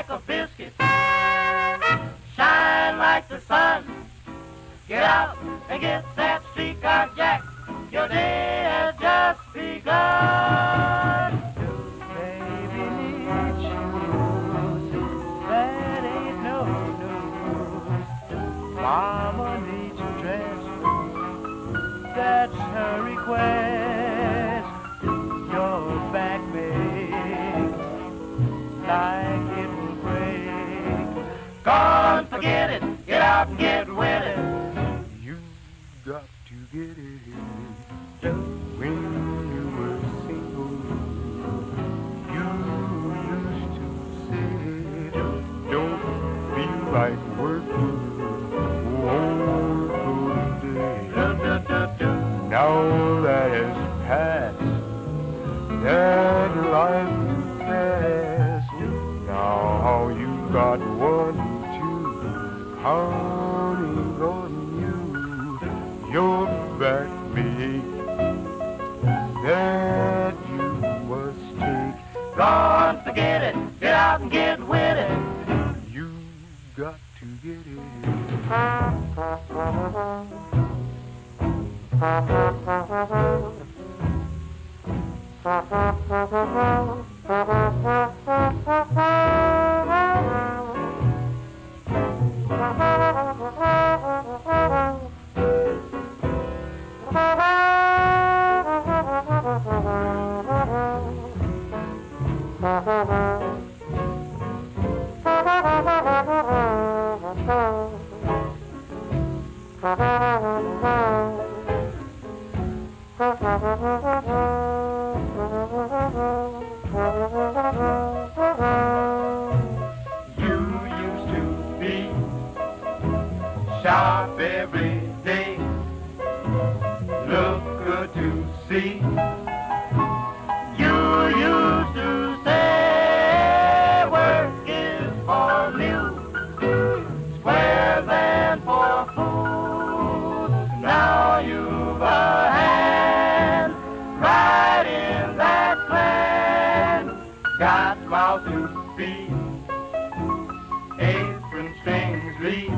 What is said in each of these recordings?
like a biscuit, shine like the sun. Get out and get that streetcar jack, your day has just begun. Baby needs shoes, that ain't no news. Mama needs a dress, that's her request. Your back big, like it will break. Gone, forget it, get out and get with it. You got to get it. When you were single, you used to say, don't feel like working all the day. Now that has passed, that life is fast. Now you got 1, 2, counting on you. Your back big, that you must take. Gone, forget it, get out and get with it. You got to get it. You used to be sharp every day, look good to see. You used to say work is for meals, squares and for food. Now you've a hand right in that plan. Got mouth to feed, apron strings lead.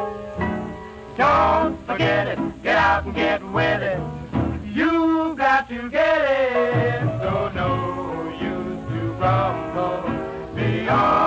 Don't forget it, get out and get with it. You got to get it, so no use to grumble beyond.